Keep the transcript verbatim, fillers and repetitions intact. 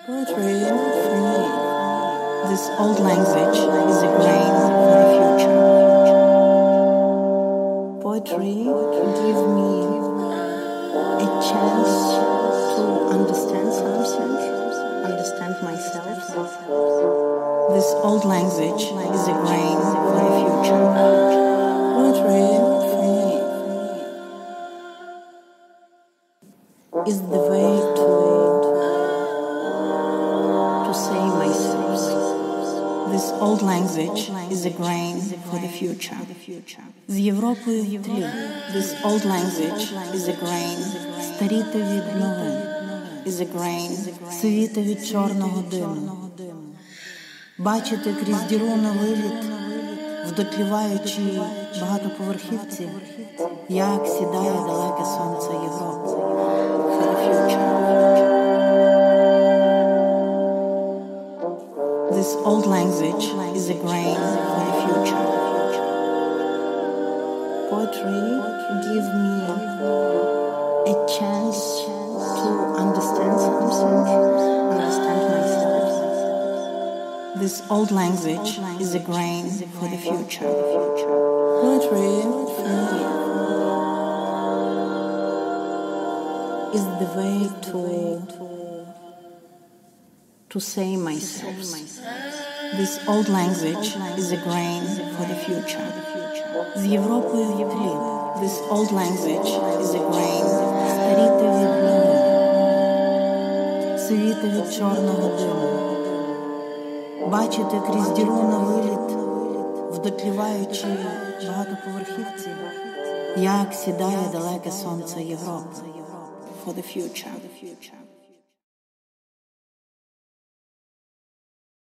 Poetry, for me, this old language is a grain for the future. Poetry gives me a chance to understand something, understand myself. This old language is a grain for the future. Poetry, for me, is the way to say myself. This old language is a grain for the future. З Європою в тлі. This old language is a grain. Старіти від новин. Is a grain. Світи від чорного диму. Бачити крізь діру на виліт, в дотліваючій багатоповерхівці, як сідає далеке сонце Європи. For the future. This old language is a grain for the future. Poetry gives me a chance to understand something, understand myself. This old language is a grain for the future. Poetry, for me, is the way to to say myself. This old language is a grain for the future. З Європою в тлі. This old language is a grain. Старіти від новин. Світи від чорного диму. Бачити крізь діру на виліт, в дотліваючій багатоповерхівці, як сідає далеке сонце Європи. For the future.